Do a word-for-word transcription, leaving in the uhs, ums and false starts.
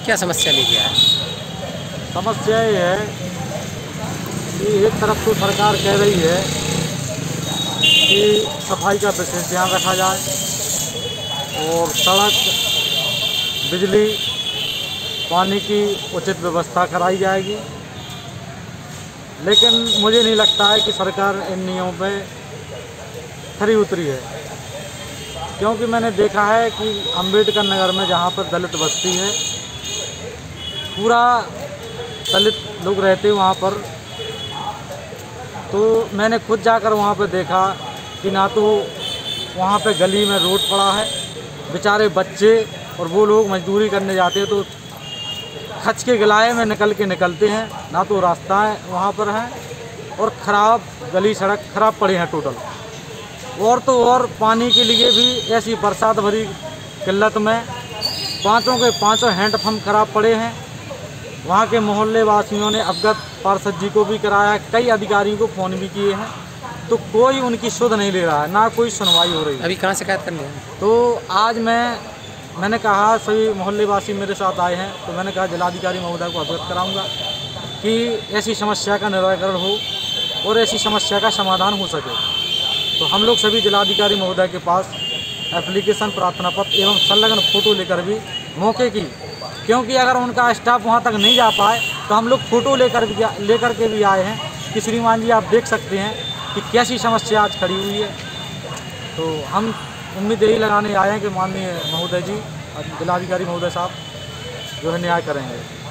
क्या समस्या लेके आए? समस्या ये है कि एक तरफ तो सरकार कह रही है कि सफाई का विशेष ध्यान रखा जाए और सड़क, बिजली, पानी की उचित व्यवस्था कराई जाएगी, लेकिन मुझे नहीं लगता है कि सरकार इन नियमों पे खरी उतरी है। क्योंकि मैंने देखा है कि अंबेडकर नगर में जहाँ पर दलित बस्ती है, पूरा दलित लोग रहते हैं वहाँ पर, तो मैंने खुद जाकर वहाँ पर देखा कि ना तो वहाँ पे गली में रोड पड़ा है, बेचारे बच्चे और वो लोग मजदूरी करने जाते हैं तो खच के गिलाए में निकल के निकलते हैं, ना तो रास्ताएं वहाँ पर हैं और ख़राब गली सड़क ख़राब पड़े हैं टोटल। और तो और पानी के लिए भी ऐसी बरसात भरी किल्लत में पाँचों के पाँचों हैंडपम्प खराब पड़े हैं। वहाँ के मोहल्ले वासियों ने अवगत पार्षद जी को भी कराया, कई अधिकारियों को फ़ोन भी किए हैं, तो कोई उनकी सुध नहीं ले रहा है, ना कोई सुनवाई हो रही है। अभी कहाँ शिकायत करनी है? तो आज मैं मैंने कहा, सभी मोहल्ले वासी मेरे साथ आए हैं, तो मैंने कहा जिलाधिकारी महोदय को अवगत कराऊंगा कि ऐसी समस्या का निराकरण हो और ऐसी समस्या का समाधान हो सके। तो हम लोग सभी जिलाधिकारी महोदय के पास एप्लीकेशन, प्रार्थना पत्र एवं संलग्न फ़ोटो लेकर भी मौके की, क्योंकि अगर उनका स्टाफ वहां तक नहीं जा पाए तो हम लोग फ़ोटो लेकर भी लेकर के भी आए हैं कि श्रीमान जी आप देख सकते हैं कि कैसी समस्या आज खड़ी हुई है। तो हम उम्मीद यही लगाने आए हैं कि माननीय महोदय जी, जिलाधिकारी महोदय साहब जो है न्याय करेंगे।